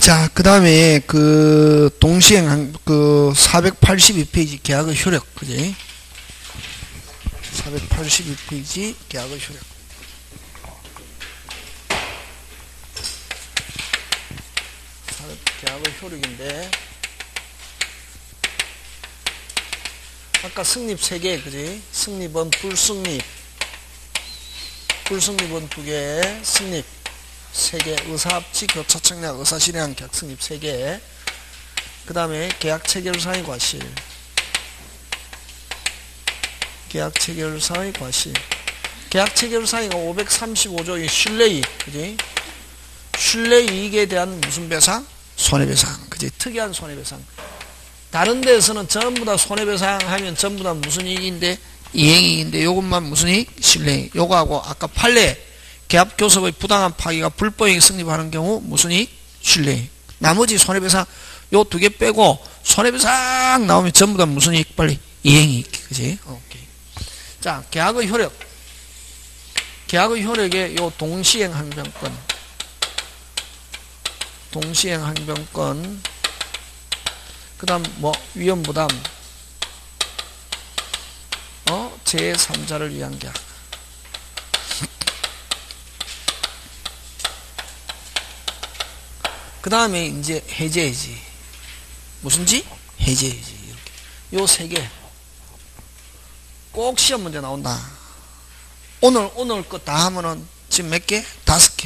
자, 그 다음에 그 동시행 그 482페이지 계약의 효력, 그지? 482페이지 계약의 효력. 계약의 효력인데, 아까 승립 3개, 그지? 승립은 불승립, 불승립은 2개, 승립 3개, 의사합치, 교차청약, 의사실행, 계약승립 3개, 그 다음에 계약체결사의 과실, 계약체결사의 과실, 계약체결사의가 535조의 신뢰이익, 그지? 신뢰이익에 대한 무슨 배상? 손해배상, 그지? 특이한 손해배상. 다른 데에서는 전부 다 손해배상 하면 전부 다 무슨 이익인데? 이행이익인데, 요것만 무슨 이익? 신뢰이익. 요거하고 아까 판례, 계약교섭의 부당한 파기가 불법행위 승립하는 경우 무슨 이익? 신뢰이익. 나머지 손해배상, 요 2개 빼고 손해배상 나오면 전부 다 무슨 이익? 빨리 이행이익, 그지? 오케이. 자, 계약의 효력. 계약의 효력에 요 동시행 항변권, 동시행 항변권, 그 다음 뭐 위험부담, 제3자를 위한 계약. 그 다음에 이제 해제해지. 무슨지? 해제해지. 이렇게. 요 3개. 꼭 시험 문제 나온다. 오늘 거 다 하면은 지금 몇 개? 5개.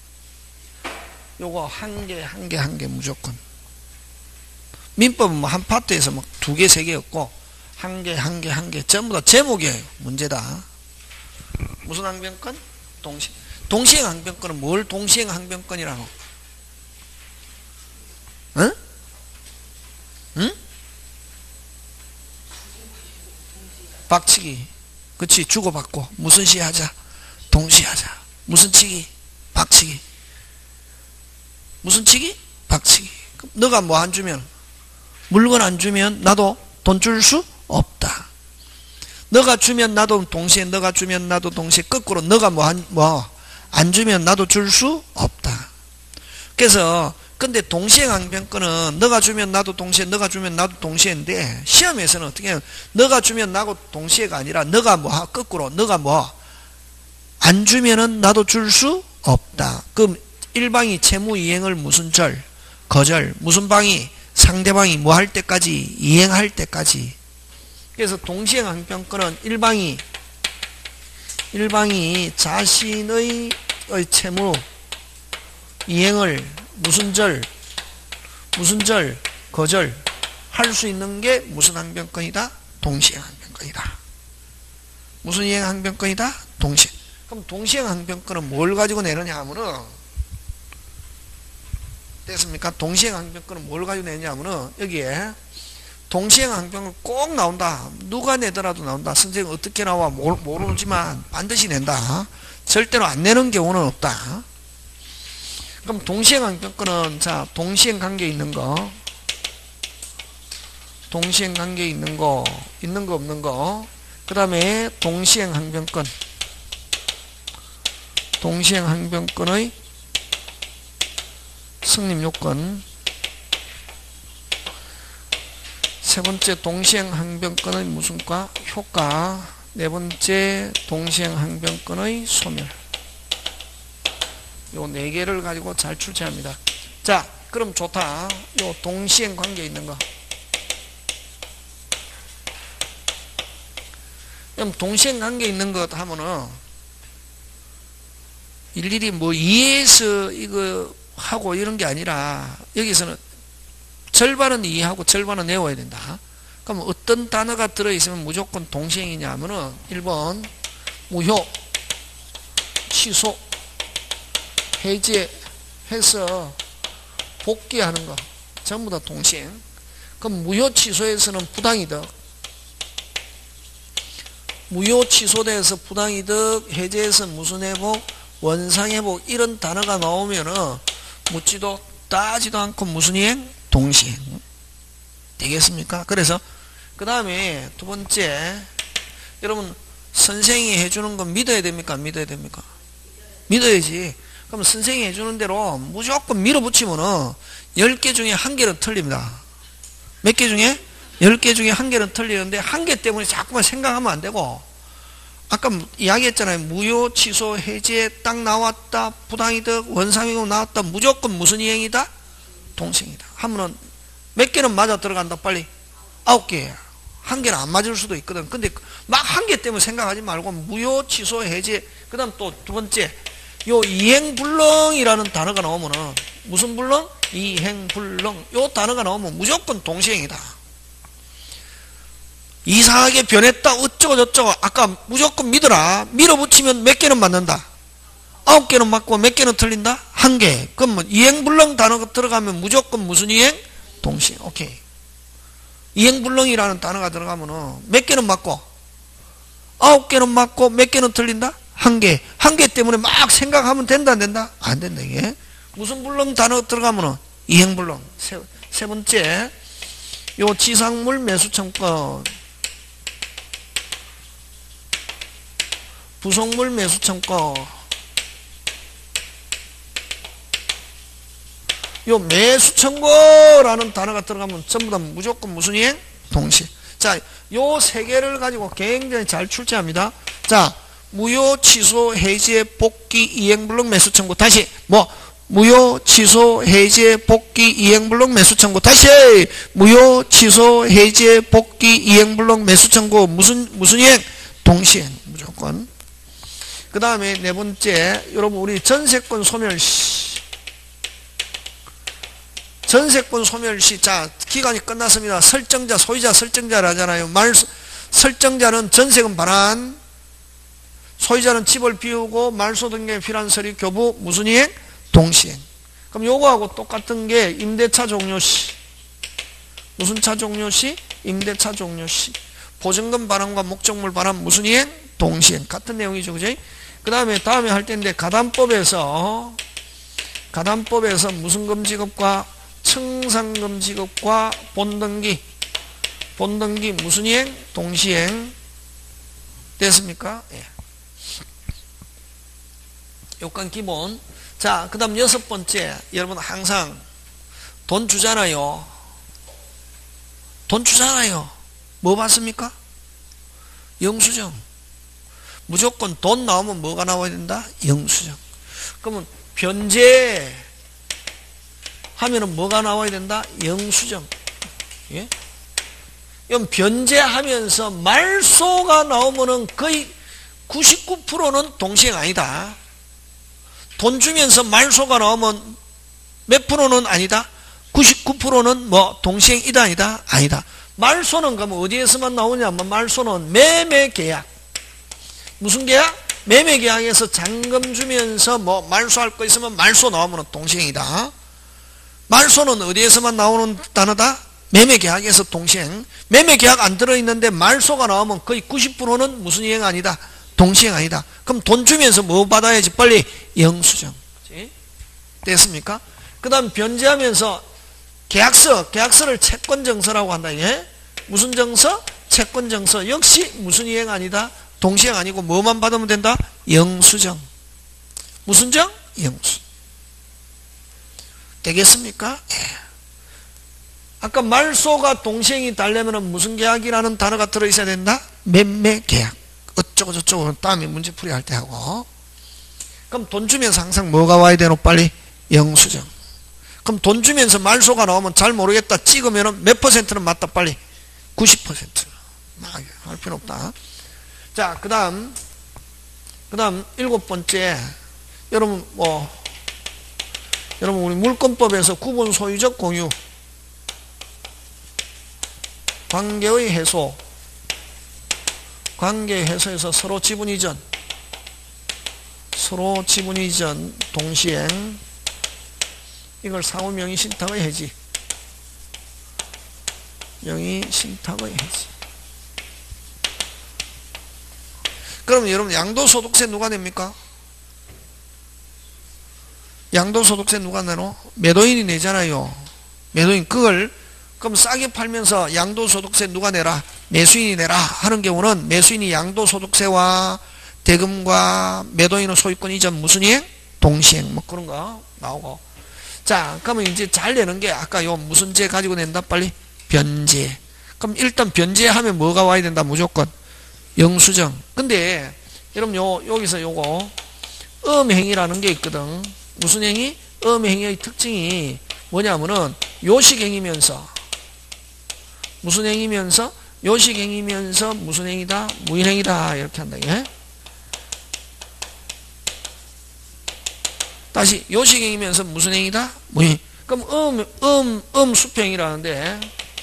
요거 한 개 무조건. 민법은 뭐 한 파트에서 막 2개, 3개였고, 한 개, 전부 다 제목이에요. 문제다. 무슨 항변권? 동시행 항변권은 뭘 동시행 항변권이라고? 응? 응? 박치기. 그치, 주고받고. 무슨 시 하자? 동시에 하자. 무슨 치기? 박치기. 무슨 치기? 박치기. 그럼 너가 뭐 안 주면, 물건 안 주면 나도 돈 줄 수 없다. 너가 주면 나도 동시에, 너가 주면 나도 동시에, 거꾸로 너가 안 주면 나도 줄 수 없다. 그래서 근데 동시행 항변권은 너가 주면 나도 동시에, 너가 주면 나도 동시에인데, 시험에서는 어떻게 해요? 너가 주면 나도 동시에가 아니라 너가 거꾸로 너가 안 주면은 나도 줄 수 없다. 그럼 일방이 채무 이행을 무슨 절? 거절. 무슨 방이? 상대방이 뭐 할 때까지? 이행할 때까지. 그래서 동시행 항변권은 일방이 자신의 채무 이행을 무슨 절? 거절 할 수 있는 게 무슨 항변권이다? 동시행 항변권이다. 무슨 이행 항변권이다? 동시행. 그럼 동시행 항변권은 뭘 가지고 내느냐 하면은, 됐습니까? 동시행 항변권은 뭘 가지고 내느냐 하면은, 여기에 동시행 항변권 꼭 나온다. 누가 내더라도 나온다. 선생님 어떻게 나와 모르지만 반드시 낸다. 절대로 안 내는 경우는 없다. 그럼 동시행 항변권은, 자, 동시행 관계 있는 거, 동시행 관계 있는 거 없는 거, 그 다음에 동시행 항변권, 동시행 항변권의 승립 요건, 세 번째 동시행 항변권의 무슨 과? 효과, 네 번째 동시행 항변권의 소멸. 요 4개를 가지고 잘 출제합니다. 자, 그럼 좋다. 요 동시행 관계 있는 거. 그럼 동시행 관계 있는 것 하면은 일일이 뭐 이해해서 이거 하고 이런 게 아니라, 여기서는 절반은 이해하고 절반은 외워야 된다. 그럼 어떤 단어가 들어있으면 무조건 동시행이냐 하면은 1번 무효, 취소, 해제해서 복귀하는 거 전부 다 동시행. 그럼 무효 취소에서는 부당이득, 무효 취소돼서 부당이득, 해제해서 무슨 회복? 원상회복. 이런 단어가 나오면은 묻지도 따지도 않고 무슨 이행? 동시행. 되겠습니까? 그래서 그 다음에 두 번째, 여러분 선생이 해주는 건 믿어야 됩니까? 안 믿어야 됩니까? 믿어야지. 그럼 선생이 해주는 대로 무조건 밀어붙이면은 10개 중에 1개는 틀립니다. 몇 개 중에? 10개 중에 1개는 틀리는데 1개 때문에 자꾸만 생각하면 안 되고, 아까 이야기했잖아요. 무효, 취소, 해제 딱 나왔다. 부당이득, 원상이익 나왔다. 무조건 무슨 이행이다? 동시행이다. 하면은 몇 개는 맞아 들어간다. 빨리. 9개. 1개는 안 맞을 수도 있거든. 근데 막 1개 때문에 생각하지 말고 무효, 취소, 해제, 그 다음 또 두 번째 요 이행불능이라는 단어가 나오면은 무슨 불능? 이행불능. 요 단어가 나오면 무조건 동시행이다. 이상하게 변했다 어쩌고 저쩌고 아까 무조건 믿어라. 밀어붙이면 몇 개는 맞는다? 9개는 맞고 몇 개는 틀린다? 1개. 그럼 뭐 이행불능 단어가 들어가면 무조건 무슨 이행? 동시행. 오케이. 이행불능이라는 단어가 들어가면은 몇 개는 맞고 9개는 맞고 몇 개는 틀린다? 1개. 1개 때문에 막 생각하면 된다 안 된다? 안 된다. 이게 무슨 불능 단어 들어가면은 이행불능. 세 번째 요 지상물 매수청권, 부속물 매수청권, 요 매수청구라는 단어가 들어가면 전부 다 무조건 무슨 이행? 동시. 자, 요 세 개를 가지고 굉장히 잘 출제합니다. 자, 무효, 취소, 해제, 복귀, 이행불능, 매수청구. 다시 무효, 취소, 해제, 복귀, 이행불능, 매수청구. 다시 무효, 취소, 해제, 복귀, 이행불능, 매수청구. 무슨 이행? 동시행. 무조건. 그 다음에 네 번째, 여러분 우리 전세권 소멸시. 전세권 소멸시. 자, 기간이 끝났습니다. 설정자, 소유자, 설정자를 하잖아요. 설정자는 전세금 반환, 소유자는 집을 비우고 말소 등기에 필요한 서류 교부, 무슨 이행? 동시행. 그럼 요거하고 똑같은 게 임대차 종료시. 무슨 차 종료시? 임대차 종료시. 보증금 반환과 목적물 반환 무슨 이행? 동시행. 같은 내용이죠. 그죠? 그 다음에 할 텐데 가담법에서 무슨 금지급과 청산금지급과 본등기 무슨 이행? 동시행. 됐습니까? 예. 요건 기본. 자, 그 다음 여섯 번째, 여러분 항상 돈 주잖아요. 뭐 받습니까? 영수증. 무조건 돈 나오면 뭐가 나와야 된다? 영수증. 그러면 변제 하면은 뭐가 나와야 된다? 영수증. 예? 그럼 변제하면서 말소가 나오면은 거의 99%는 동시행 아니다. 돈 주면서 말소가 나오면 몇 프로는 아니다? 99%는 동시행이다 아니다? 아니다. 말소는 그럼 어디에서만 나오냐면 말소는 매매계약. 무슨 계약? 매매계약에서 잔금 주면서 말소할 거 있으면 말소 나오면 동시행이다. 말소는 어디에서만 나오는 단어다? 매매계약에서 동시행. 매매계약 안 들어있는데 말소가 나오면 거의 90%는 무슨 이행 아니다? 동시행 아니다. 그럼 돈 주면서 뭐 받아야지? 빨리 영수증. 됐습니까? 그 다음 변제하면서 계약서를 채권증서라고 한다. 예? 무슨 증서? 채권증서. 역시 무슨 이행 아니다? 동시행 아니고 뭐만 받으면 된다? 영수증. 무슨 증? 영수. 되겠습니까? 예. 아까 말소가 동시행이 되려면 무슨 계약이라는 단어가 들어있어야 된다? 매매계약. 어쩌고 저쩌고 다음에 문제풀이 할 때 하고. 그럼 돈 주면서 항상 뭐가 와야 되노? 빨리 영수증. 그럼 돈 주면서 말소가 나오면 잘 모르겠다 찍으면 몇 퍼센트는 맞다? 빨리 90%. 할 필요 없다. 자, 그 다음 일곱 번째, 여러분 우리 물권법에서 구분 소유적 공유, 관계의 해소, 관계의 해소에서 서로 지분 이전 동시행, 이걸 상호 명의 신탁의 해지, 명의 신탁의 해지. 그럼 여러분 양도소득세 누가 냅니까? 양도소득세 누가 내노? 매도인이 내잖아요. 매도인. 그럼 싸게 팔면서 양도소득세 누가 내라? 매수인이 내라 하는 경우는 매수인이 양도소득세와 대금과 매도인의 소유권 이전 무슨 이행? 동시행. 그런 거 나오고. 자, 그러면 이제 잘 내는 게 아까 요 무슨 제 가지고 낸다? 빨리. 변제. 그럼 일단 변제하면 뭐가 와야 된다? 무조건. 영수증. 근데 여러분 여기서 요거 음행이라는 게 있거든. 무슨 행위? 음행의 특징이 뭐냐면은 요식행이면서 무슨 행위면서 요식행이면서 무슨 행위다? 무인행위다. 이렇게 한다. 예? 다시 요식행이면서 무슨 행위다? 무인. 그럼 수평이라는데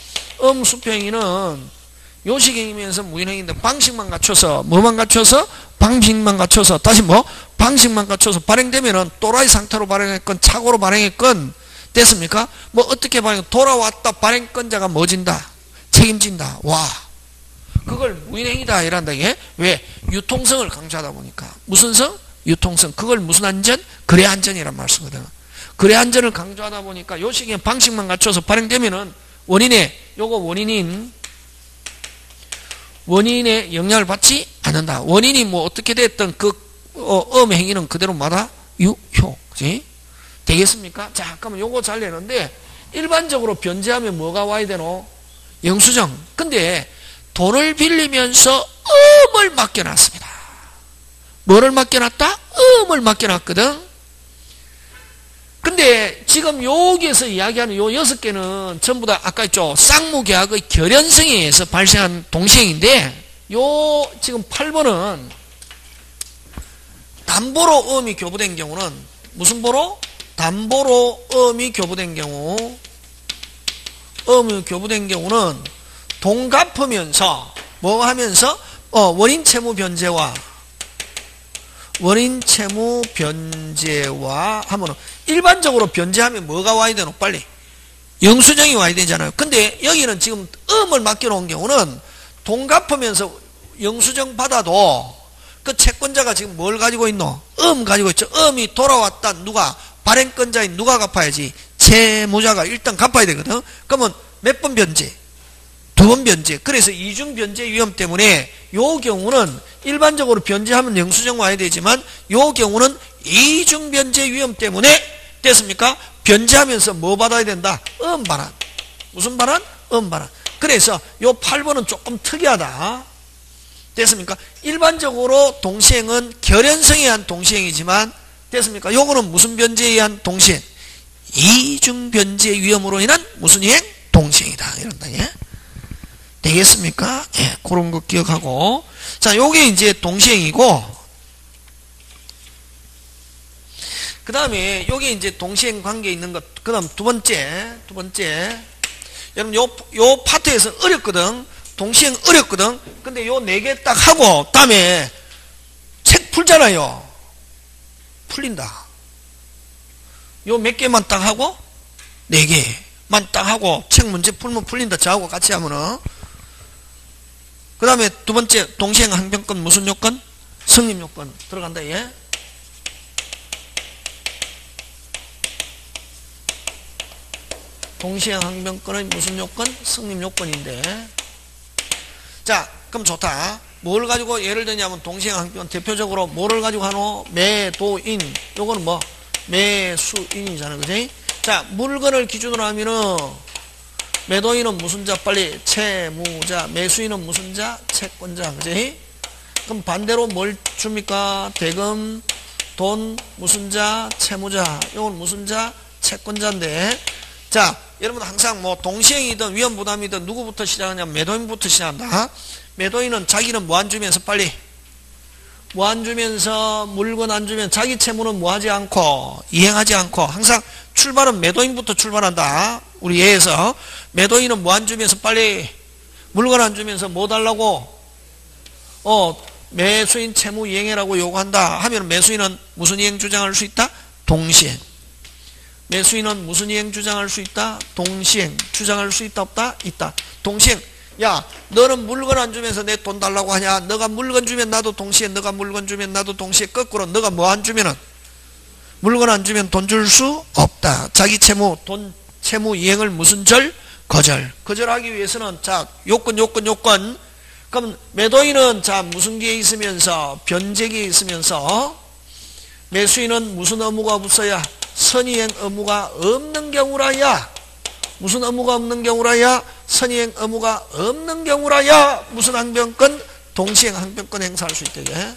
수평이는 요식행이면서 무인행인데 방식만 갖춰서 뭐만 갖춰서? 방식만 갖춰서 다시 뭐? 방식만 갖춰서 발행되면은 또라이 상태로 발행했건 착오로 발행했건 됐습니까? 뭐 어떻게 발행? 돌아왔다 발행권자가 뭐진다? 책임진다. 와, 그걸 무인행위다 이란다. 이게 왜? 유통성을 강조하다 보니까. 무슨 성? 유통성. 그걸 무슨 안전? 거래 안전이란 말 쓰거든. 거래 안전을 강조하다 보니까 요 시기에 방식만 갖춰서 발행되면은 원인의 영향을 받지 않는다. 원인이 뭐 어떻게 됐든 그 행위는 그대로 마다 유효. 그치? 되겠습니까? 자, 그러면 요거 잘 내는데 일반적으로 변제하면 뭐가 와야 되노? 영수증. 근데 돈을 빌리면서 음을 맡겨놨습니다. 뭐를 맡겨놨다? 음을 맡겨놨거든. 근데 지금 여기에서 이야기하는 요 6개는 전부 다 아까 있죠. 쌍무계약의 결연성에 의해서 발생한 동시행인데 요 지금 8번은 담보로 음이 교부된 경우는 무슨 보로? 담보로 음이 교부된 경우 음이 교부된 경우는 돈 갚으면서 뭐 하면서 원인 채무 변제와 하면은 일반적으로 변제하면 뭐가 와야 되노? 빨리 영수증이 와야 되잖아요. 근데 여기는 지금 음을 맡겨놓은 경우는 돈 갚으면서 영수증 받아도 그 채권자가 지금 뭘 가지고 있노? 가지고 있죠. 음이 돌아왔다. 누가? 발행권자인 누가 갚아야지? 채무자가 일단 갚아야 되거든. 그러면 몇 번 변제? 2번 변제. 그래서 이중 변제 위험 때문에 요 경우는 일반적으로 변제하면 영수증 와야 되지만 요 경우는 이중 변제 위험 때문에 됐습니까? 변제하면서 뭐 받아야 된다? 반환. 무슨 반환? 반환. 그래서 요 8번은 조금 특이하다. 됐습니까? 일반적으로 동시행은 결연성에 의한 동시행이지만 됐습니까? 요거는 무슨 변제에 의한 동시행? 이중 변제 위험으로 인한 무슨 이행? 동시행이다. 이런다. 예? 되겠습니까? 예, 그런 거 기억하고. 자, 요게 이제 동시행이고, 그 다음에 요게 이제 동시행 관계에 있는 것, 그 다음 두 번째. 여러분, 요 파트에서 어렵거든. 동시행 어렵거든. 근데 요 4개 딱 하고, 다음에 책 풀잖아요. 풀린다. 요 몇 개만 딱 하고, 4개만 딱 하고, 책 문제 풀면 풀린다. 저하고 같이 하면은. 그 다음에 두 번째, 동시행 항변권 무슨 요건? 성립 요건. 들어간다, 예? 동시행 항변권의 무슨 요건? 성립 요건인데. 자, 그럼 좋다. 뭘 가지고 예를 들냐면 동시행 항변 대표적으로 뭐를 가지고 하노? 매도인. 요거는 뭐? 매수인이잖아. 그지? 자, 물건을 기준으로 하면은 매도인은 무슨 자? 빨리 채무자. 매수인은 무슨 자? 채권자. 그지? 그럼 반대로 뭘 줍니까? 대금, 돈, 무슨 자? 채무자. 이건 무슨 자? 채권자인데. 자, 여러분 항상 뭐 동시행이든 위험부담이든 누구부터 시작하냐면 매도인부터 시작한다. 매도인은 자기는 뭐 안 주면서 빨리 뭐 안 주면서 물건 안 주면 자기 채무는 뭐 하지 않고 이행하지 않고 항상 출발은 매도인부터 출발한다. 우리 예에서 매도인은 뭐 안 주면서 빨리 물건 안 주면서 뭐 달라고 매수인 채무 이행해라고 요구한다 하면 매수인은 무슨 이행 주장할 수 있다? 동시행. 매수인은 무슨 이행 주장할 수 있다? 동시행. 주장할 수 있다 없다? 있다. 동시행. 야, 너는 물건 안 주면서 내 돈 달라고 하냐? 너가 물건 주면 나도 동시에, 너가 물건 주면 나도 동시에. 거꾸로 너가 뭐 안 주면은 물건 안 주면 돈 줄 수 없다. 자기 채무, 돈 채무 이행을 무슨 절? 거절. 거절하기 위해서는 자, 요건. 그럼 매도인은 자, 무슨 기에 있으면서 변제기에 있으면서 매수인은 무슨 의무가 없어야? 선의행 의무가 없는 경우라야. 무슨 의무가 없는 경우라야? 선의행 의무가 없는 경우라야 무슨 항변권? 동시행 항변권 행사할 수 있대게.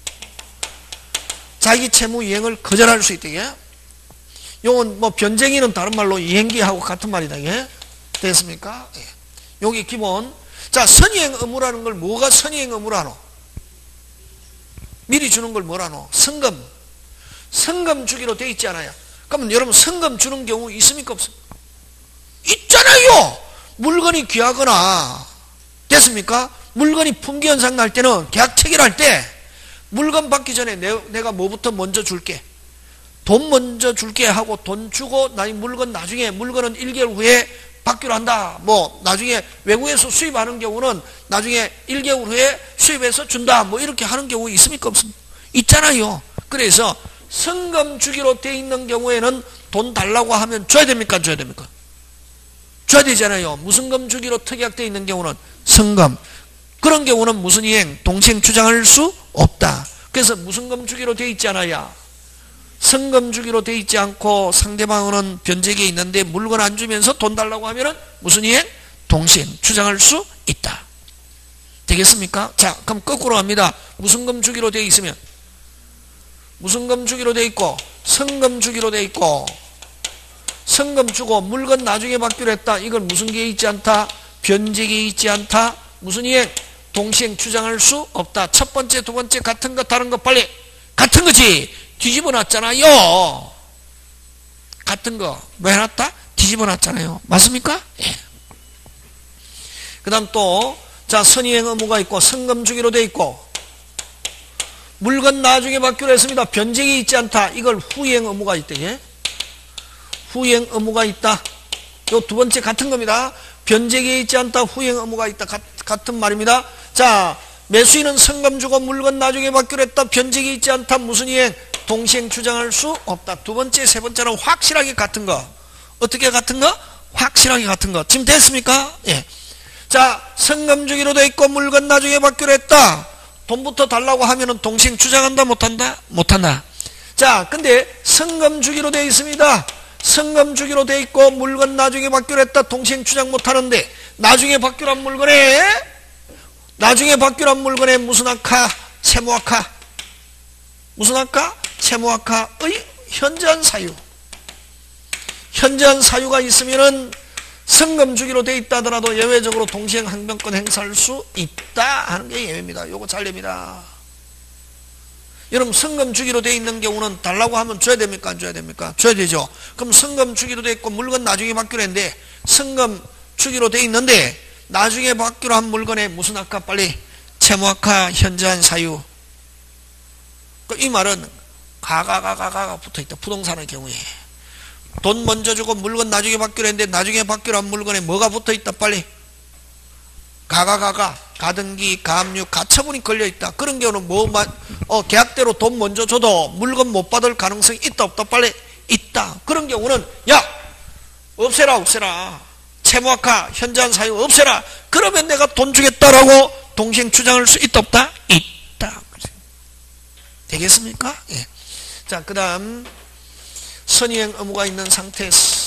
자기 채무 이행을 거절할 수 있대게. 요건 뭐 변쟁이는 다른 말로 이행기하고 같은 말이다. 이게 됐습니까? 예. 요게 기본. 자, 선의행 의무라는 걸 뭐가 선의행 의무라노? 미리 주는 걸 뭐라노? 성금. 성금 주기로 돼 있지 않아요? 그러면 여러분 성금 주는 경우 있습니까? 없습니까? 있잖아요. 물건이 귀하거나 됐습니까? 물건이 품귀 현상 날 때는 계약 체결할 때 물건 받기 전에 내가 뭐부터 먼저 줄게. 돈 먼저 줄게 하고 돈 주고 물건 나중에 물건은 1개월 후에 받기로 한다. 뭐 나중에 외국에서 수입하는 경우는 나중에 1개월 후에 수입해서 준다. 뭐 이렇게 하는 경우 있습니까? 없습니까? 있잖아요. 그래서 성금 주기로 돼 있는 경우에는 돈 달라고 하면 줘야 됩니까? 안 줘야 됩니까? 줘야 되잖아요. 무승금 주기로 특약되어 있는 경우는 성금. 그런 경우는 무슨 이행? 동시행 주장할 수 없다. 그래서 무승금 주기로 돼 있잖아요. 성금 주기로 돼 있지 않고 상대방은 변제기에 있는데 물건 안 주면서 돈 달라고 하면은 무슨 이행? 동시행 주장할 수 있다. 되겠습니까? 자, 그럼 거꾸로 합니다. 무승금 주기로 돼 있으면 무승금 주기로 돼 있고 성금 주기로 돼 있고 성금 주고 물건 나중에 받기로 했다. 이건 무슨 게 있지 않다? 변제기에 있지 않다. 무슨 이행? 동시행 주장할 수 없다. 첫 번째, 두 번째 같은 거 다른 거 빨리. 같은 거지. 뒤집어 놨잖아요. 같은 거 왜 해놨다? 뒤집어 놨잖아요. 맞습니까? 예. 그 다음 또 자, 선의행 의무가 있고 성금 주기로 돼 있고 물건 나중에 받기로 했습니다. 변제기 있지 않다. 이걸 후행 의무가 있대. 예? 후행 의무가 있다. 요 두 번째 같은 겁니다. 변제기에 있지 않다. 후행 의무가 있다. 같은 말입니다. 자, 매수인은 성금 주고 물건 나중에 받기로 했다. 변제기에 있지 않다. 무슨 이행? 동시행 주장할 수 없다. 두 번째, 세 번째는 확실하게 같은 거. 어떻게 같은 거? 확실하게 같은 거. 지금 됐습니까? 예. 자, 성금 주기로 돼 있고 물건 나중에 받기로 했다. 돈부터 달라고 하면은 동시행 주장한다 못한다? 못한다. 자, 근데 성금 주기로 돼 있습니다. 성금 주기로 돼 있고 물건 나중에 받기로 했다. 동시행 주장 못하는데 나중에 받기로 한 물건에 무슨 아카? 채무아카. 무슨 아카? 채무아카의 현저한 사유. 현저한 사유가 있으면은 성금 주기로 돼 있다 하더라도 예외적으로 동시행 항변권 행사할 수 있다 하는 게 예외입니다. 요거 잘 됩니다. 여러분 성금 주기로 돼 있는 경우는 달라고 하면 줘야 됩니까? 안 줘야 됩니까? 줘야 되죠. 그럼 성금 주기로 돼 있고 물건 나중에 받기로 했는데 성금 주기로 돼 있는데 나중에 받기로 한 물건에 무슨 아까 빨리 채무아카 현저한 사유. 이 말은 가가 붙어있다. 부동산의 경우에 돈 먼저 주고 물건 나중에 받기로 했는데 나중에 받기로 한 물건에 뭐가 붙어있다. 빨리 가등기, 가압류, 가처분이 걸려있다. 그런 경우는 계약대로 돈 먼저 줘도 물건 못 받을 가능성이 있다 없다? 빨리 있다. 그런 경우는 야 없애라. 채무아카 현저한 사유 없애라. 그러면 내가 돈 주겠다라고 동시행 주장할 수 있다 없다? 있다. 되겠습니까? 예. 자, 그 다음 선의행 의무가 있는 상태에서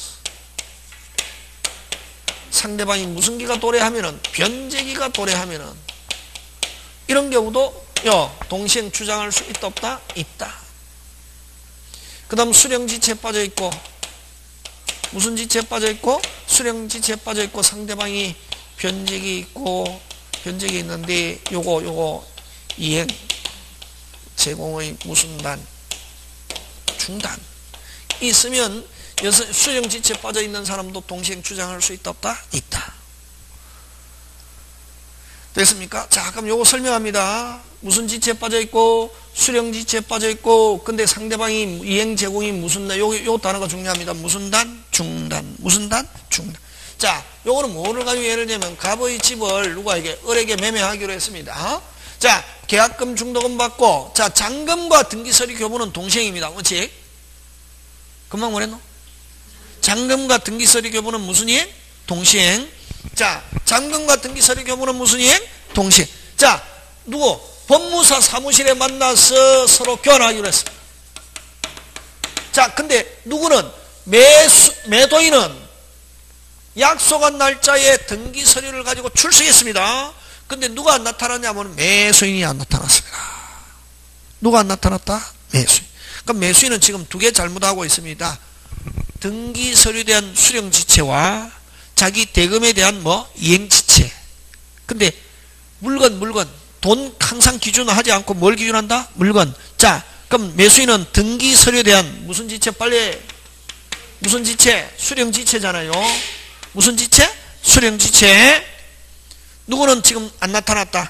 상대방이 무승기가 도래하면은 변제기가 도래하면은 이런 경우도 동시행 주장할 수 있다 없다? 있다. 그 다음 수령지체에 빠져있고 무슨 지체에 빠져있고 수령지체에 빠져있고 상대방이 변제기 있고 변제기 있는데 요거 이행 제공의 무순단 중단 있으면 수령지체에 빠져있는 사람도 동시행 주장할 수 있다 없다? 있다. 됐습니까? 자, 그럼 요거 설명합니다. 무슨 지체에 빠져있고 수령지체에 빠져있고 근데 상대방이 이행 제공이 무슨 단? 요 단어가 중요합니다. 무슨 단? 중단. 무슨 단? 중단. 자, 요거는 뭐를 가지고 예를 들면 갑의 집을 누구에게 을에게 매매하기로 했습니다. 자, 계약금 중도금 받고 자, 잔금과 등기서류 교부는 동시행입니다. 그렇지? 금방 뭐랬노? 잔금과 등기서류 교부는 무슨 이행? 동시행. 자, 잔금과 등기서류 교부는 무슨 이행? 동시행. 자, 누구? 법무사 사무실에 만나서 서로 교환하기로 했습니다. 자, 근데 누구는 매도인은 약속한 날짜에 등기 서류를 가지고 출석했습니다. 근데 누가 안 나타났냐면 매수인이 안 나타났습니다. 누가 안 나타났다? 매수인. 그럼 매수인은 지금 두 개 잘못하고 있습니다. 등기 서류에 대한 수령 지체와 자기 대금에 대한 이행 지체. 근데 물건 돈 항상 기준하지 않고 뭘 기준한다? 물건. 자, 그럼 매수인은 등기 서류에 대한 무슨 지체? 빨리 무슨 지체? 수령 지체잖아요. 무슨 지체? 수령 지체. 누구는 지금 안 나타났다?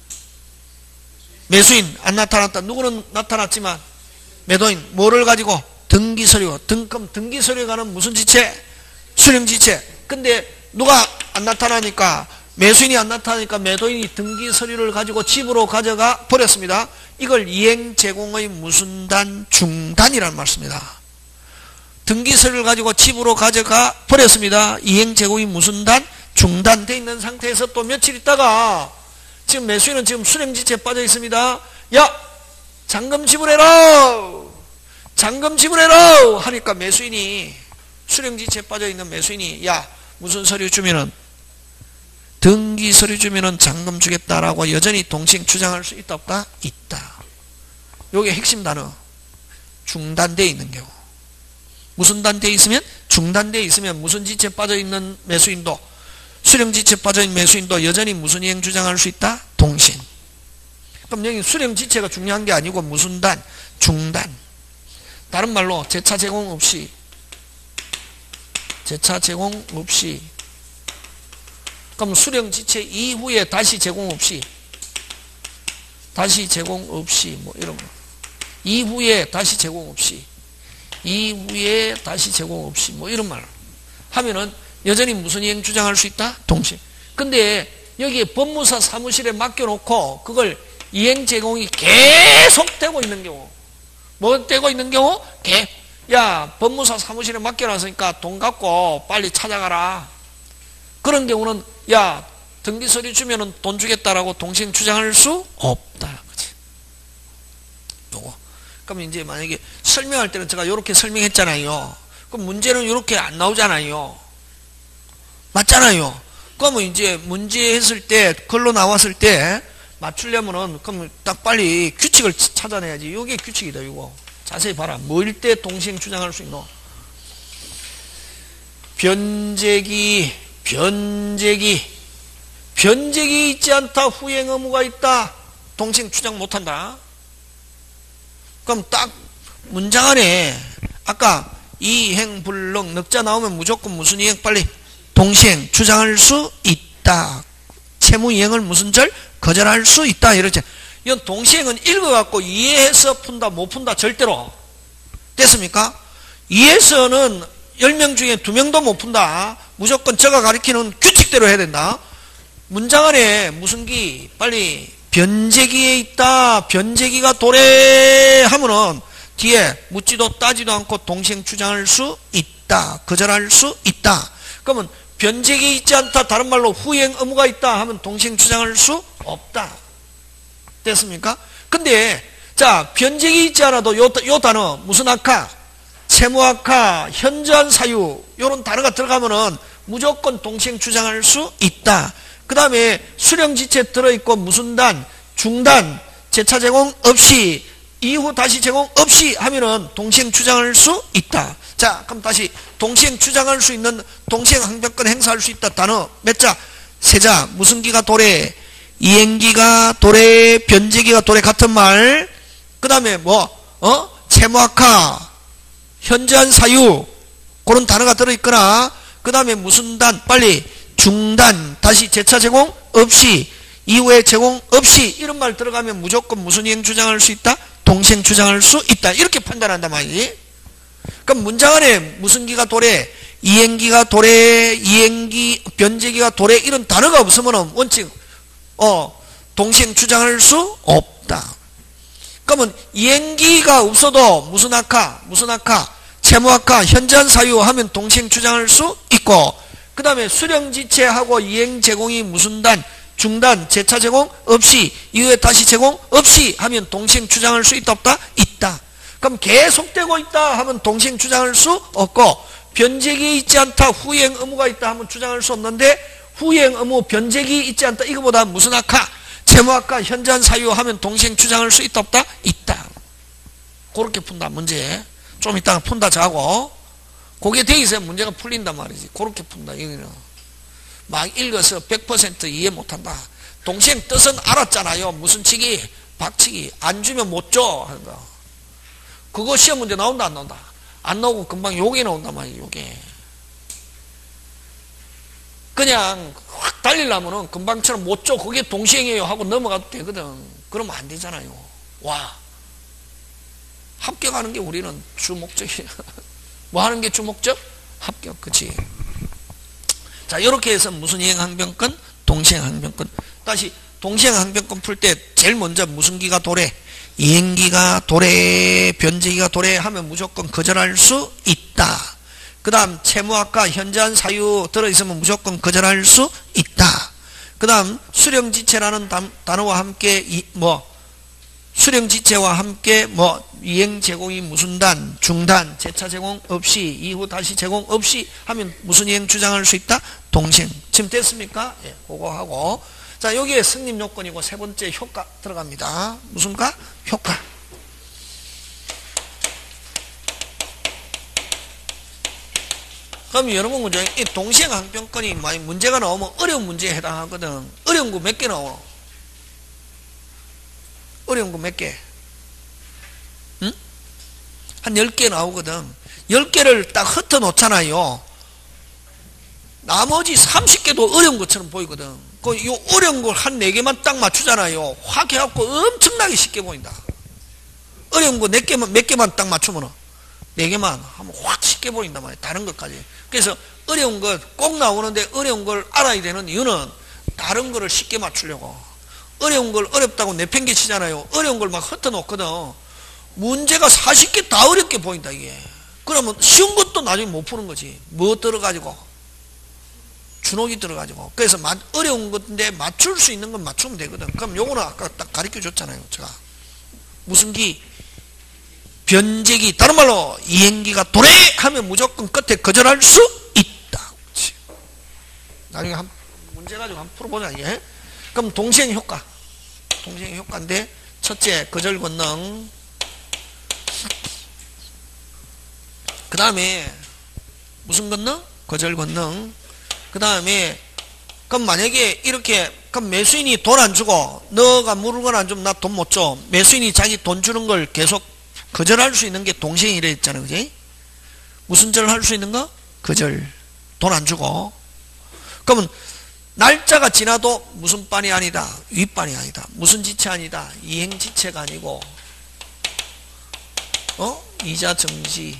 매수인 안 나타났다. 누구는 나타났지만 매도인 뭐를 가지고? 등기 서류. 그럼 등기 서류에 관한 무슨 지체? 수령 지체. 근데 누가 안 나타나니까 매수인이 안 나타나니까 매도인이 등기 서류를 가지고 집으로 가져가 버렸습니다. 이걸 이행 제공의 무순단 중단이라는 말씀입니다. 등기 서류를 가지고 집으로 가져가 버렸습니다. 이행 제공이 무순단 중단되어 있는 상태에서 또 며칠 있다가 지금 매수인은 지금 수령지체에 빠져 있습니다. 야, 잔금 지불해라! 잔금 지불해라! 하니까 매수인이 수령지체에 빠져 있는 매수인이 야, 무슨 서류 주면은 등기 서류 주면은 잔금 주겠다라고 여전히 동시행 주장할 수 있다 없다? 있다. 요게 핵심 단어. 중단되어 있는 경우. 무슨 단되어 있으면? 중단되어 있으면 무슨 지체에 빠져 있는 매수인도 수령지체에 빠져있는 매수인도 여전히 무슨 이행 주장할 수 있다? 동시행. 그럼 여기 수령지체가 중요한 게 아니고 무슨 단? 중단. 다른 말로 재차 제공 없이 그럼 수령지체 이후에 다시 제공 없이 뭐 이런 거. 이후에 다시 제공 없이 뭐 이런 말 하면은 여전히 무슨 이행 주장할 수 있다? 동시에. 근데 여기에 법무사 사무실에 맡겨놓고 그걸 이행 제공이 계속되고 있는 경우. 뭐 되고 있는 경우? 야, 법무사 사무실에 맡겨놨으니까 돈 갖고 빨리 찾아가라. 그런 경우는 야, 등기서류 주면은 돈 주겠다라고 동시행 주장할 수 없다. 그치? 요거. 그럼 이제 만약에 설명할 때는 제가 이렇게 설명했잖아요. 그럼 문제는 이렇게 안 나오잖아요. 맞잖아요. 그러면 이제 문제 했을 때, 글로 나왔을 때, 맞추려면은, 그럼 딱 빨리 규칙을 찾아내야지. 이게 규칙이다, 이거. 자세히 봐라. 뭐일 때 동시행 주장할 수 있노? 변제기 있지 않다. 후행 의무가 있다. 동시행 주장 못한다. 그럼 딱 문장 안에, 아까 이행 불능, 넉자 나오면 무조건 무슨 이행 빨리 동시행 주장할 수 있다. 채무 이행을 무슨 절? 거절할 수 있다. 이러죠. 이건 동시행은 읽어갖고 이해해서 푼다, 못 푼다. 절대로. 됐습니까? 이해해서는 10명 중에 2명도 못 푼다. 무조건 저가 가리키는 규칙대로 해야 된다. 문장 안에 무슨 기? 빨리 변제기에 있다. 변제기가 도래 하면은 뒤에 묻지도 따지도 않고 동시행 주장할 수 있다. 거절할 수 있다. 그러면 변제기 있지 않다. 다른 말로 후행 의무가 있다 하면 동시행 주장할 수 없다. 됐습니까? 근데 자, 변제기 있지 않아도 요 단어 무슨 아카? 채무아카, 현저한 사유 요런 단어가 들어가면은 무조건 동시행 주장할 수 있다. 그 다음에 수령지체 들어있고 무슨 단? 중단, 재차 제공 없이 이후 다시 제공 없이 하면은 동시행 주장할 수 있다. 자, 그럼 다시 동시행 주장할 수 있는 동시행 항변권 행사할 수 있다. 단어 몇 자? 세 자. 무슨 기가 도래? 이행기가 도래, 변제기가 도래 같은 말. 그 다음에 채무아카, 현저한 사유 그런 단어가 들어있거나 그 다음에 무슨 단? 빨리 중단, 다시 재차 제공 없이 이후에 제공 없이 이런 말 들어가면 무조건 무슨 이행 주장할 수 있다? 동시행 주장할 수 있다. 이렇게 판단한단 말이지. 그럼 문장 안에 무슨 기가 도래, 이행기가 도래, 이행기, 변제기가 도래 이런 단어가 없으면 원칙 동시행 주장할 수 없다. 그러면 이행기가 없어도 무슨 아카, 채무아카, 현저한 사유 하면 동시행 주장할 수 있고 그 다음에 수령지체하고 이행 제공이 무슨 단, 중단, 재차 제공 없이 이후에 다시 제공 없이 하면 동시행 주장할 수 있다 없다? 있다. 그럼 계속되고 있다 하면 동시행 주장할 수 없고, 변제기 있지 않다, 후행 의무가 있다 하면 주장할 수 없는데, 후행 의무, 변제기 있지 않다, 이거보다 무슨 아까? 채무아까, 현저한 사유 하면 동시행 주장할 수 있다 없다? 있다. 그렇게 푼다, 문제. 좀 이따가 푼다 자고, 그게 돼 있어야 문제가 풀린단 말이지. 그렇게 푼다, 여기는. 막 읽어서 100% 이해 못한다. 동시행 뜻은 알았잖아요. 무슨 치기? 박치기. 안 주면 못 줘. 하는 거. 그거 시험 문제 나온다, 안 나온다? 안 나오고 금방 요게 나온단 말이에요, 요게. 그냥 확 달리려면은 금방처럼 못 줘. 그게 동시행이에요. 하고 넘어가도 되거든. 그러면 안 되잖아요. 와. 합격하는 게 우리는 주 목적이야. 뭐 하는 게 주 목적? 합격. 그치? 자, 이렇게 해서 무슨 이행 항변권? 동시행 항변권. 다시 동시행 항변권 풀 때 제일 먼저 무슨 기가 도래? 이행기가 도래, 변제기가 도래 하면 무조건 거절할 수 있다. 그 다음 채무아까 현저한 사유 들어있으면 무조건 거절할 수 있다. 그 다음 수령지체라는 단어와 함께 수령지체와 함께 이행 제공이 무슨 단, 중단, 재차 제공 없이, 이후 다시 제공 없이 하면 무슨 이행 주장할 수 있다? 동시행. 지금 됐습니까? 예, 그거 하고. 자, 여기에 성립 요건이고 세 번째 효과 들어갑니다. 무슨가? 효과. 그럼 여러분, 이 동시행 항변권이 많이 문제가 나오면 어려운 문제에 해당하거든. 어려운 거 몇 개 나오노? 어려운 거 몇 개? 응? 한 10개 나오거든. 10개를 딱 흩어 놓잖아요. 나머지 30개도 어려운 것처럼 보이거든. 요 어려운 걸 한 4개만 딱 맞추잖아요. 확 해갖고 엄청나게 쉽게 보인다. 어려운 거 몇 개만 딱 맞추면 4개만 하면 확 쉽게 보인단 말이에요. 다른 것까지. 그래서 어려운 것 꼭 나오는데 어려운 걸 알아야 되는 이유는 다른 거를 쉽게 맞추려고. 어려운 걸 어렵다고 내팽개 치잖아요. 어려운 걸 막 흩어 놓거든. 문제가 40개 다 어렵게 보인다, 이게. 그러면 쉬운 것도 나중에 못 푸는 거지. 뭐 들어가지고? 준옥이 들어가지고. 그래서 어려운 건데 맞출 수 있는 건 맞추면 되거든. 그럼 요거는 아까 딱 가르쳐 줬잖아요, 제가. 무슨 기? 변제기. 다른 말로 이행기가 도래! 하면 무조건 끝에 거절할 수 있다. 그렇지. 나중에 문제 가지고 한번 풀어보자, 이게. 그럼 동시행 효과. 동시행 효과인데, 첫째, 거절 권능. 그 다음에, 무슨 권능? 거절 권능. 그 다음에, 그럼 만약에 이렇게, 그럼 매수인이 돈 안 주고, 너가 물건 안 주면 나 돈 못 줘. 매수인이 자기 돈 주는 걸 계속 거절할 수 있는 게 동시행이라 했잖아, 그지? 무슨 절을 할 수 있는 거? 거절. 돈 안 주고. 그러면, 날짜가 지나도 무슨 빤이 아니다. 윗반이 아니다. 무슨 지체 아니다. 이행지체가 아니고, 이자 정지.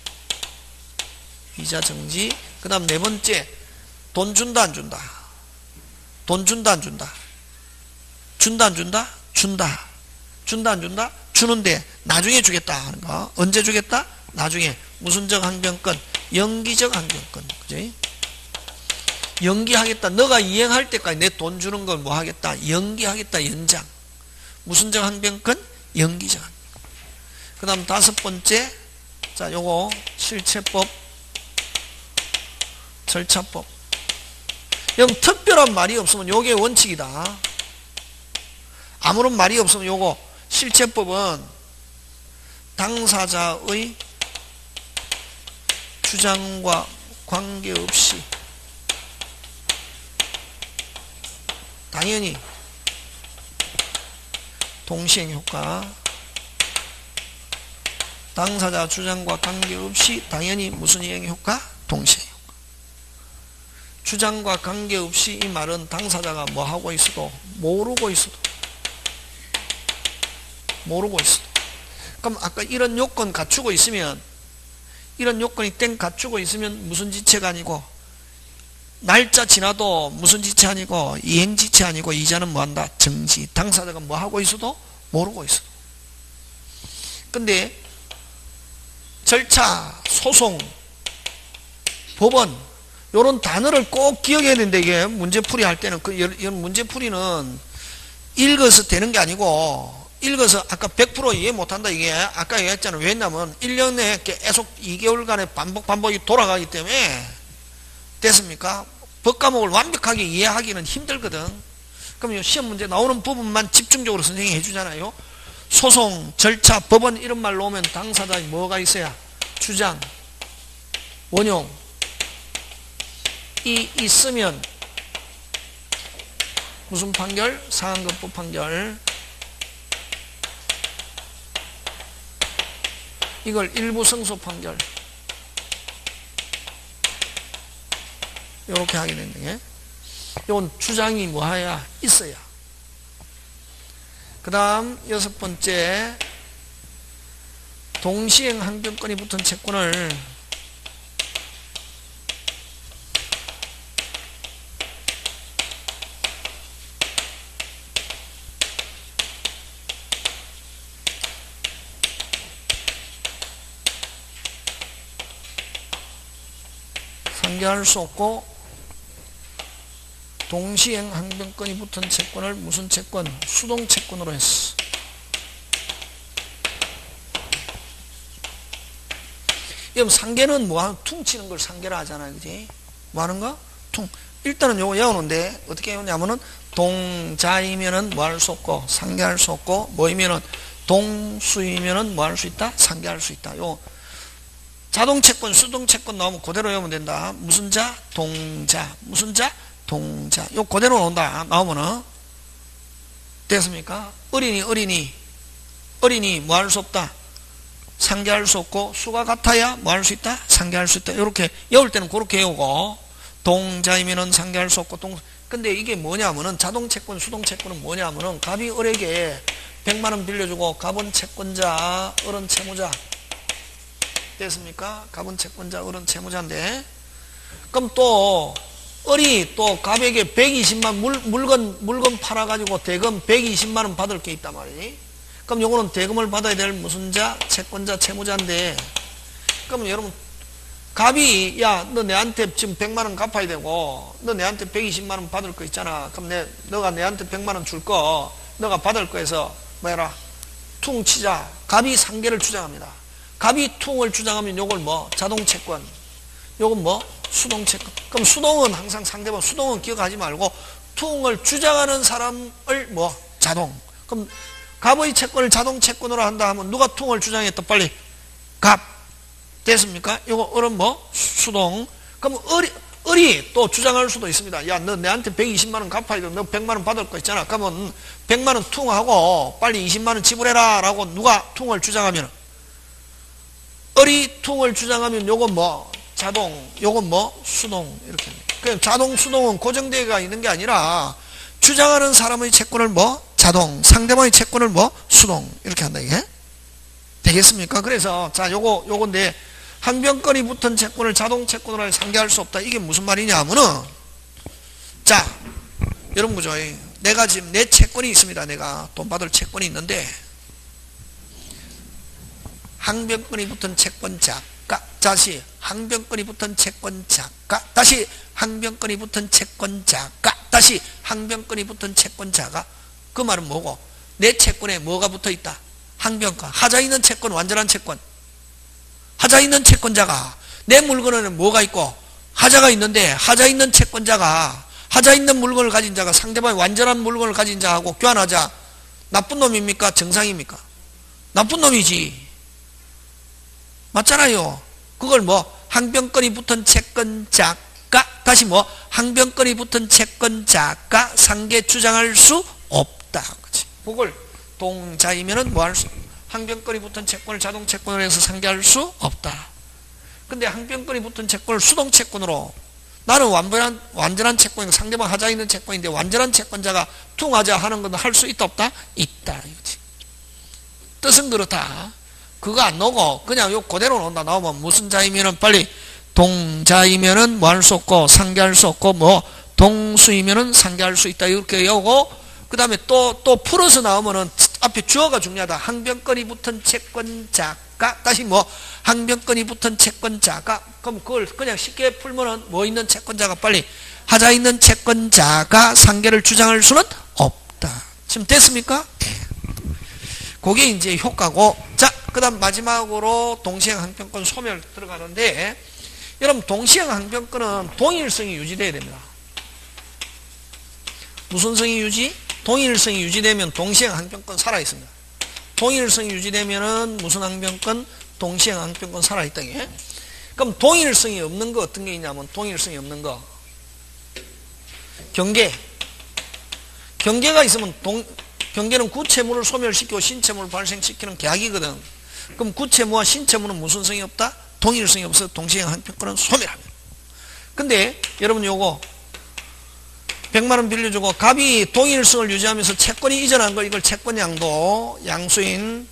이자 정지. 그 다음 네 번째, 돈 준다, 안 준다? 돈 준다, 안 준다? 준다, 안 준다? 준다. 준다, 안 준다? 주는데, 나중에 주겠다 하는 거. 언제 주겠다? 나중에. 무슨적 항변권? 연기적 항변권. 그지? 연기하겠다. 너가 이행할 때까지 내 돈 주는 걸 뭐 하겠다? 연기하겠다. 연장. 무슨적 항변권? 연기적 항변권. 그 다음 다섯 번째, 자, 요거 실체법, 절차법. 영 특별한 말이 없으면 요게 원칙이다. 아무런 말이 없으면 요거 실체법은 당사자의 주장과 관계없이 당연히 동시행 효과, 당사자 주장과 관계없이 당연히 무슨 이행 효과? 동시행 효과. 주장과 관계없이 이 말은 당사자가 뭐 하고 있어도 모르고 있어도 그럼 아까 이런 요건 갖추고 있으면, 이런 요건이 땡 갖추고 있으면 무슨 지체가 아니고, 날짜 지나도 무슨 지체 아니고, 이행지체 아니고, 이자는 뭐 한다? 정지. 당사자가 뭐 하고 있어도 모르고 있어도. 근데 절차, 소송, 법원, 요런 단어를 꼭 기억해야 되는데, 이게 문제풀이 할 때는, 이런 문제풀이는 읽어서 되는 게 아니고, 읽어서 아까 100% 이해 못한다 이게 아까 얘기했잖아요. 왜냐면 1년에 계속 2개월간의 반복이 돌아가기 때문에 됐습니까? 법 과목을 완벽하게 이해하기는 힘들거든. 그럼 시험 문제 나오는 부분만 집중적으로 선생님이 해주잖아요. 소송, 절차, 법원 이런 말로 오면 당사자에 뭐가 있어야? 주장, 원용 이 있으면 무슨 판결? 상한급부 판결. 이걸 일부 승소 판결. 이렇게 하게 되는 게. 이건 주장이 뭐야? 있어야. 그 다음 6번째, 동시행 항변권이 붙은 채권을 상계할 수 없고, 동시행 항변권이 붙은 채권을 무슨 채권? 수동채권으로 했어. 그럼 상계는 뭐 퉁치는 걸 상계라 하잖아요. 그지? 뭐 하는 거? 퉁. 일단은 요거 외우는데 어떻게 외우냐면은 동자이면은 뭐 할 수 없고 상계할 수 없고, 뭐이면은 동수이면은 뭐 할 수 있다? 상계할 수 있다. 요 자동채권, 수동채권 나오면 그대로 외우면 된다. 무슨 자? 동자. 무슨 자? 동자. 요 그대로 나온다. 나오면은 됐습니까? 어린이 뭐 할 수 없다? 상계할 수 없고, 수가 같아야 뭐 할 수 있다? 상계할 수 있다. 요렇게 외울 때는 그렇게 외우고, 동자이면은 상계할 수 없고, 근데 이게 뭐냐면은 자동채권, 수동채권은 뭐냐면은 갑이 을에게 100만원 빌려주고 갑은 채권자, 을은 채무자. 됐습니까? 갑은 채권자, 을은 채무자인데, 그럼 또 을이 또 갑에게 120만 물건 팔아가지고 대금 120만원 받을 게 있단 말이지. 그럼 요거는 대금을 받아야 될 무슨 자? 채권자, 채무자인데, 그럼 여러분 갑이 야 너 내한테 지금 100만원 갚아야 되고 너 내한테 120만원 받을 거 있잖아. 그럼 너가 내한테 100만원 줄 거 너가 받을 거에서 뭐해라? 퉁치자. 갑이 상계를 주장합니다. 갑이 퉁을 주장하면 요걸 뭐? 자동채권. 요건 뭐? 수동채권. 그럼 수동은 항상 상대방, 수동은 기억하지 말고 퉁을 주장하는 사람을 뭐? 자동. 그럼 갑의 채권을 자동채권으로 한다 하면 누가 퉁을 주장했다? 빨리. 갑. 됐습니까? 요거 을은 뭐? 수동. 그럼 을이 또 주장할 수도 있습니다. 야, 너 내한테 120만원 갚아야 돼. 너 100만원 받을 거 있잖아. 그러면 100만원 퉁하고 빨리 20만원 지불해라 라고 누가 퉁을 주장하면, 을이 퉁을 주장하면 요건 뭐? 자동. 요건 뭐? 수동. 이렇게. 그냥 자동, 수동은 고정되어가 있는 게 아니라 주장하는 사람의 채권을 뭐? 자동. 상대방의 채권을 뭐? 수동. 이렇게 한다 이게. 되겠습니까? 그래서 자, 요건데 항변권이 붙은 채권을 자동채권으로 상계할 수 없다. 이게 무슨 말이냐 하면은, 자, 여러분 보죠. 내가 지금 내 채권이 있습니다. 내가 돈 받을 채권이 있는데 항변권이 붙은 채권자가, 다시 항변권이 붙은 채권자가, 다시 항변권이 붙은 채권자가, 다시 항변권이 붙은 채권자가. 그 말은 뭐고? 내 채권에 뭐가 붙어 있다? 항변권. 하자 있는 채권, 완전한 채권. 하자 있는 채권자가, 내 물건에는 뭐가 있고? 하자가 있는데, 하자 있는 채권자가, 하자 있는 물건을 가진 자가 상대방의 완전한 물건을 가진 자하고 교환하자. 나쁜 놈입니까? 정상입니까? 나쁜 놈이지. 맞잖아요. 그걸 뭐? 항변권이 붙은 채권자가, 다시 뭐? 항변권이 붙은 채권자가 상계 주장할 수 없다. 그치? 그걸 동자이면은 뭐 할 수? 항변권이 붙은 채권을 자동채권으로 해서 상계할 수 없다. 근데 항변권이 붙은 채권을 수동채권으로, 나는 완전한 채권이고 상대방 하자 있는 채권인데 완전한 채권자가 퉁하자 하는 건 할 수 있다 없다? 있다. 이거지. 뜻은 그렇다. 그거 안 나오고 그냥 요 그대로 나온다. 나오면 무슨 자이면은 빨리 동자이면은 뭐 할 수 없고 상계할 수 없고, 뭐 동수이면은 상계할 수 있다. 이렇게 외우고, 그 다음에 또 풀어서 나오면은 앞에 주어가 중요하다. 항변권이 붙은 채권자가, 다시 뭐 항변권이 붙은 채권자가. 그럼 그걸 그냥 쉽게 풀면은 뭐 있는 채권자가 빨리 하자 있는 채권자가 상계를 주장할 수는 없다. 지금 됐습니까? 그게 이제 효과고. 자, 그 다음 마지막으로 동시행 항변권 소멸 들어가는데, 여러분 동시행 항변권은 동일성이 유지돼야 됩니다. 무슨 성이 유지? 동일성이 유지되면 동시행 항변권 살아있습니다. 동일성이 유지되면은 무슨 항변권? 동시행 항변권 살아있다. 그럼 동일성이 없는 거 어떤 게 있냐면, 동일성이 없는 거 경계. 경계가 있으면 경계는 구체물을 소멸시키고 신체물을 발생시키는 계약이거든. 그럼 구체무와 신체무는 무슨 성이 없다? 동일성이 없어서 동시행 항변권은 소멸합니다. 근데 여러분 요거 100만원 빌려주고 갑이 동일성을 유지하면서 채권이 이전한 걸, 이걸 채권양도, 양수인.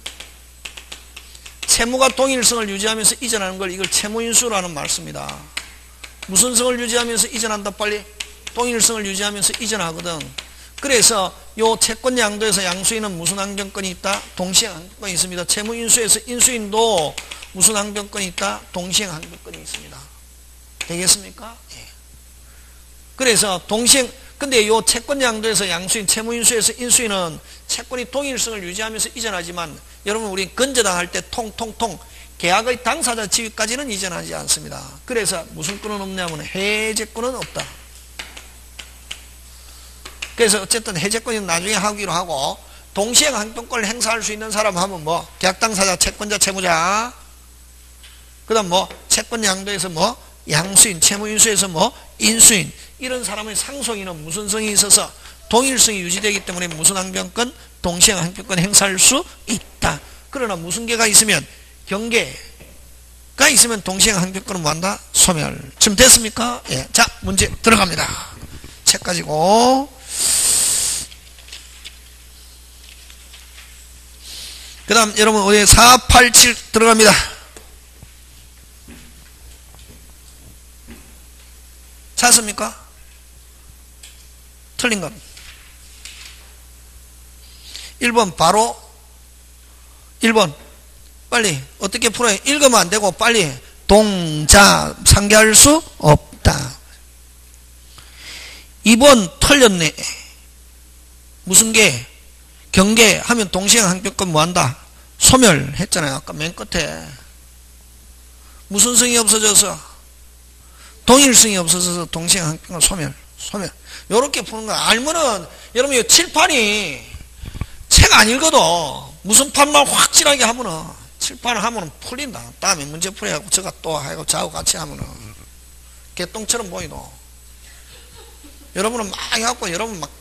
채무가 동일성을 유지하면서 이전하는 걸, 이걸 채무인수라는 말씀입니다. 무슨 성을 유지하면서 이전한다? 빨리 동일성을 유지하면서 이전하거든. 그래서 요 채권양도에서 양수인은 무슨 항변권이 있다? 동시행 항변권이 있습니다. 채무인수에서 인수인도 무슨 항변권이 있다? 동시행 항변권이 있습니다. 되겠습니까? 예. 그래서 동시행, 근데 요 채권양도에서 양수인, 채무인수에서 인수인은 채권이 동일성을 유지하면서 이전하지만, 여러분 우리 건저당할 때 통통통 계약의 당사자 지위까지는 이전하지 않습니다. 그래서 무슨 권은 없냐면 해제권은 없다. 그래서 어쨌든 해제권은 나중에 하기로 하고, 동시행 항변권을 행사할 수 있는 사람 하면 뭐 계약 당사자, 채권자, 채무자, 그 다음 뭐 채권양도에서 뭐 양수인, 채무인수에서 뭐 인수인, 이런 사람의 상속인은 무슨 성이 있어서 동일성이 유지되기 때문에 무슨 항변권? 동시행 항변권 행사할 수 있다. 그러나 무슨 계가 있으면, 경계가 있으면 동시행 항변권은 뭐한다? 소멸. 지금 됐습니까? 예. 자, 문제 들어갑니다. 책 가지고. 그 다음 여러분 우리 487 들어갑니다. 찾습니까? 틀린 것 1번 바로 1번 빨리 어떻게 풀어요? 읽으면 안 되고 빨리. 동자 상계할 수 없다. 2번 틀렸네. 무슨 게? 경계 하면 동시행 항변권 뭐한다? 소멸했잖아요. 아까 맨 끝에. 무슨 성이 없어져서? 동일성이 없어져서 동시행 항변권 소멸. 요렇게 푸는 거야. 알면은 여러분 이 칠판이 책 안 읽어도 무슨 판만 확실하게 하면은 칠판을 하면은 풀린다. 다음에 문제 풀이하고 저가 또 하고 저하고 같이 하면은 개똥처럼 보이도. 여러분은 막 해갖고 여러분 막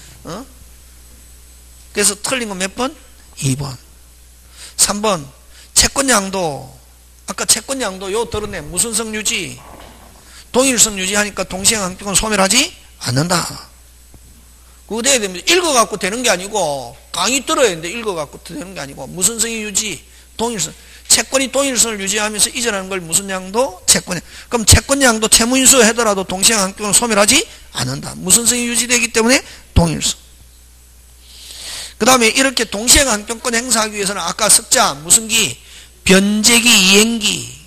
그래서 틀린 거 몇 번? 2번. 3번 채권양도. 아까 채권양도 요 들었네. 무슨 성 유지? 동일성 유지하니까 동시행 항변권 소멸하지 않는다. 그거 돼야 됩니다. 읽어갖고 되는 게 아니고, 강의 들어야 되는데 읽어갖고 되는 게 아니고, 무슨 성이 유지? 동일성. 채권이 동일성을 유지하면서 이전하는 걸 무슨 양도? 채권양. 그럼 채권양도 채무인수 하더라도 동시행 항변권 소멸하지 않는다. 무슨 성이 유지되기 때문에? 동일성. 그 다음에 이렇게 동시행 항변권 행사하기 위해서는 아까 석자 무슨 기? 변제기, 이행기.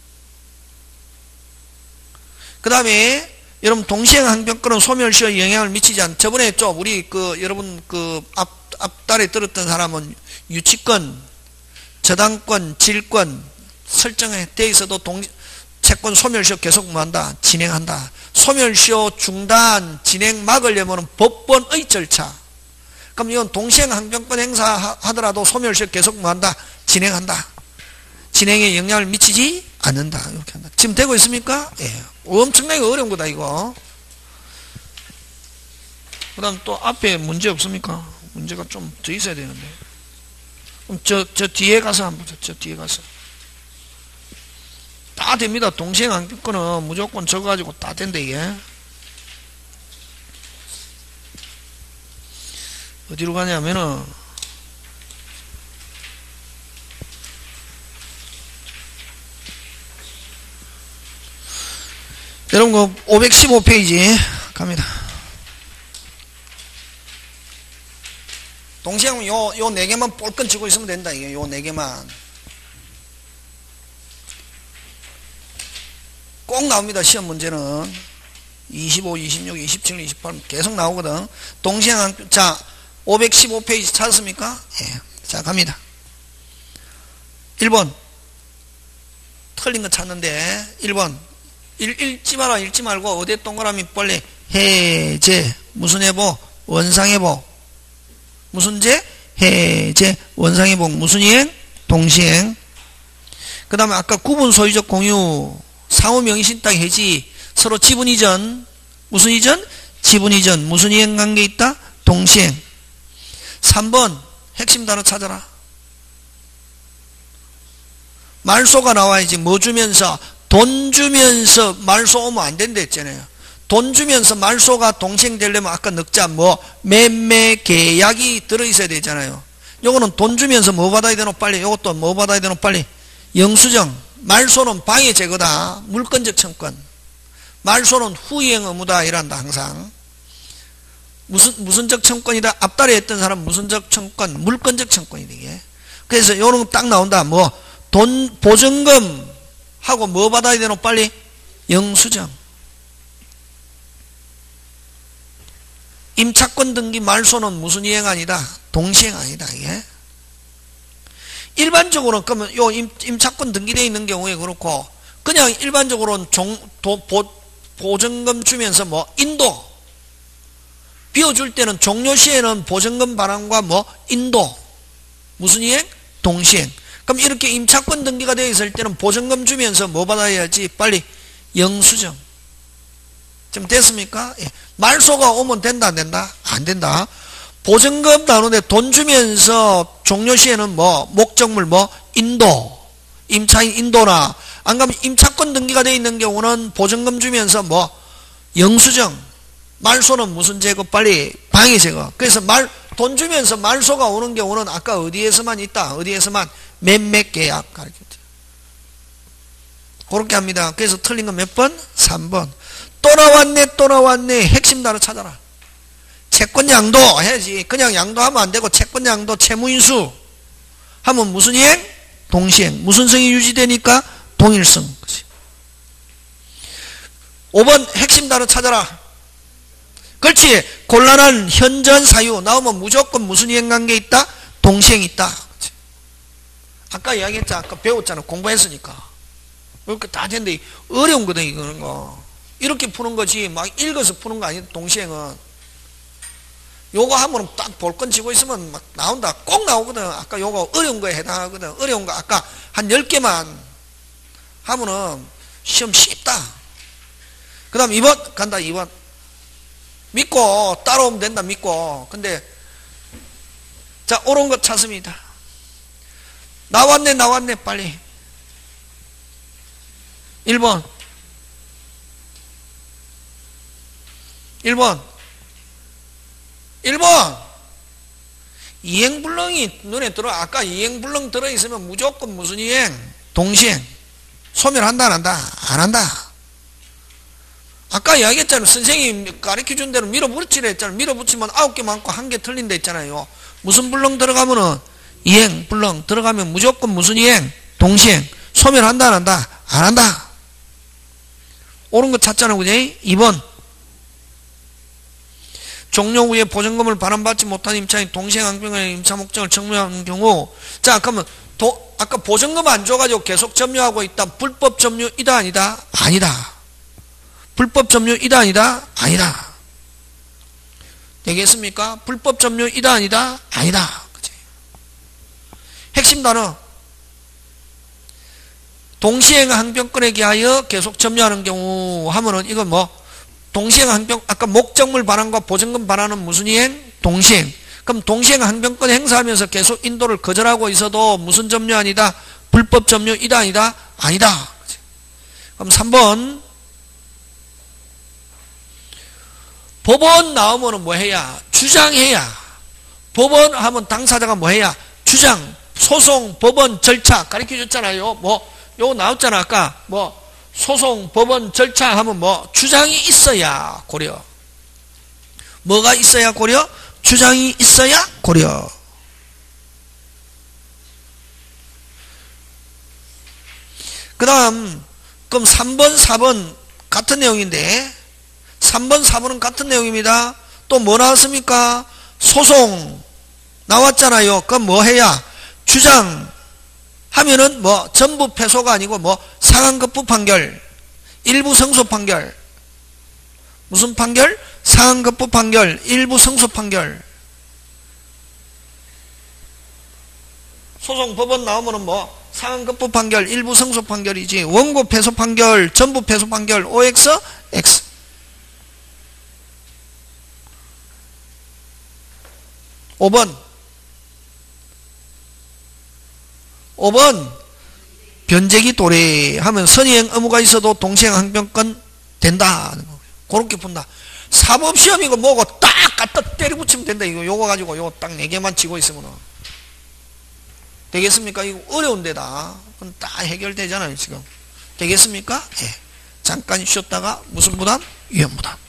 그 다음에 여러분 동시행 항변권은 소멸시에 영향을 미치지 않는. 저번에 좀 우리 여러분 앞달에 들었던 사람은 유치권, 저당권, 질권 설정에 돼 있어도 채권 소멸시효 계속 뭐한다? 진행한다. 소멸시효 중단 진행 막으려면 법원의 절차. 그럼 이건 동시행 항변권 행사하더라도 소멸시효 계속 뭐한다? 진행한다. 진행에 영향을 미치지 않는다. 이렇게 한다. 지금 되고 있습니까? 예. 엄청나게 어려운 거다 이거. 그 다음 또 앞에 문제 없습니까? 문제가 좀 더 있어야 되는데. 그럼 저 뒤에 가서 한번 보자. 저 뒤에 가서. 다 됩니다. 동시행 항변권은 무조건 적어가지고 다 된다 이게. 어디로 가냐면은 여러분 515페이지 갑니다. 동시행 요 4개만 볼건 치고 있으면 된다 이게. 요 4개만 꼭 나옵니다. 시험 문제는 25, 26, 27, 28 계속 나오거든. 동시행 자 515페이지 찾았습니까? 예. 자, 갑니다. 1번. 틀린 거 찾는데, 1번. 읽지 마라, 읽지 말고, 어디에 동그라미 빨리. 해제. 무슨 해보? 원상해보. 무슨 제? 해제. 원상해보. 무슨 이행? 동시행. 그 다음에 아까 구분 소유적 공유. 상호 명의신 땅 해지. 서로 지분 이전. 무슨 이전? 지분 이전. 무슨 이행 관계 있다? 동시행. 3번. 핵심 단어 찾아라. 말소가 나와야지. 뭐 주면서? 돈 주면서 말소 오면 안 된다 했잖아요. 돈 주면서 말소가 동시행되려면 아까 넉자 뭐 매매 계약이 들어있어야 되잖아요. 요거는 돈 주면서 뭐 받아야 되노 빨리. 요것도 뭐 받아야 되노 빨리. 영수증. 말소는 방해 제거다. 물권적 청권. 말소는 후이행 의무다 이란다 항상. 무슨적 청권이다. 앞달에 했던 사람 무슨적 청권, 물권적 청권이 되게. 그래서 요런 거 딱 나온다. 뭐 돈 보증금 하고 뭐 받아야 되노 빨리. 영수증. 임차권 등기 말소는 무슨 이행 아니다. 동시행 아니다 이게. 일반적으로 그러면 요 임차권 등기되어 있는 경우에 그렇고 그냥 일반적으로는 보증금 주면서 뭐 인도 비워줄 때는 종료 시에는 보증금 반환과 뭐 인도 무슨 이행? 동시행. 그럼 이렇게 임차권 등기가 되어 있을 때는 보증금 주면서 뭐 받아야지 빨리 영수증. 좀 됐습니까? 예. 말소가 오면 된다 안 된다? 안 된다. 보증금 나오는데 돈 주면서 종료 시에는 뭐 목적물 뭐 인도 임차인 인도나 안 가면 임차권 등기가 되어 있는 경우는 보증금 주면서 뭐 영수증. 말소는 무슨 제거 빨리 방해 제거. 그래서 돈 주면서 말소가 오는 경우는 아까 어디에서만 있다. 어디에서만 매매 계약 가르쳤죠. 그렇게 합니다. 그래서 틀린 건 몇 번? 3번. 또 나왔네. 핵심 단어 찾아라. 채권 양도 해야지. 그냥 양도하면 안 되고 채권 양도 채무인수 하면 무슨 이행? 동시행. 무슨 성이 유지되니까? 동일성. 5번 핵심 단어 찾아라. 그렇지. 곤란한 현전 사유 나오면 무조건 무슨 이행관계 있다? 동시행 있다. 그렇지. 아까 이야기했잖아. 아까 배웠잖아. 공부했으니까. 이렇게 다 됐는데 어려운 거다 이거는 거. 이렇게 푸는 거지 막 읽어서 푸는 거 아니다. 동시행은. 요거 하면 딱 볼건 쥐고 있으면 막 나온다. 꼭 나오거든. 아까 요거 어려운 거에 해당하거든. 어려운 거 아까 한 10개만 하면은 시험 쉽다. 그 다음 2번 간다. 2번. 믿고 따라오면 된다. 믿고. 근데 자 옳은 것 찾습니다. 나왔네 빨리. 1번 2행불능이 눈에 들어. 아까 2행불능 들어있으면 무조건 무슨 이행? 동시행. 소멸한다 안 한다? 안 한다. 아까 이야기했잖아요. 선생님 가르쳐준 대로 밀어붙이라 했잖아요. 밀어붙이면 9개 많고 1개 틀린다 했잖아요. 무슨 불능 들어가면은 이행 불능 들어가면 무조건 무슨 이행? 동시행. 소멸한다 안 한다? 안 한다. 옳은 거 찾잖아요. 그죠? 2번 종료 후에 보증금을 반환받지 못한 임차인 동시행 항변의 임차 목적을 청구하는 경우. 자 그러면 아까 보증금 안 줘가지고 계속 점유하고 있다. 불법 점유이다 아니다? 아니다. 불법 점유이다 아니다? 아니다. 되겠습니까? 불법 점유이다 아니다? 아니다. 그치? 핵심 단어. 동시행 항변권에 기하여 계속 점유하는 경우 하면은 이건 뭐 동시행 항변 아까 목적물 반환과 보증금 반환은 무슨 이행? 동시행. 그럼 동시행 항변권 행사하면서 계속 인도를 거절하고 있어도 무슨 점유 아니다? 불법 점유이다 아니다? 아니다. 그치? 그럼 3번 법원 나오면 뭐 해야? 주장해야. 법원 하면 당사자가 뭐 해야? 주장, 소송, 법원 절차 가르쳐 줬잖아요. 요거 나왔잖아. 아까 소송, 법원 절차 하면 주장이 있어야 고려. 뭐가 있어야 고려? 주장이 있어야 고려. 그 다음, 그럼 3번, 4번 같은 내용인데, 3번, 4번은 같은 내용입니다. 또 뭐 나왔습니까? 소송, 나왔잖아요. 그럼 뭐 해야? 주장 하면은 뭐 전부 패소가 아니고 뭐 상한급부 판결, 일부 성소 판결. 무슨 판결? 상한급부 판결, 일부 성소 판결. 소송 법원 나오면은 뭐 상한급부 판결, 일부 성소 판결이지. 원고 패소 판결, 전부 패소 판결, OX, X. (5번) 변제기 도래하면 선의행 의무가 있어도 동시행 항변권 된다. 그렇게 푼다. 사법시험이고 뭐고 딱 갖다 때려붙이면 된다. 이거 요거 가지고 요거 딱 4개만 지고 있으면 되겠습니까? 이거 어려운 데다. 그건 다 해결되잖아요, 지금. 되겠습니까? 예. 잠깐 쉬었다가 무슨 부담? 위험 부담.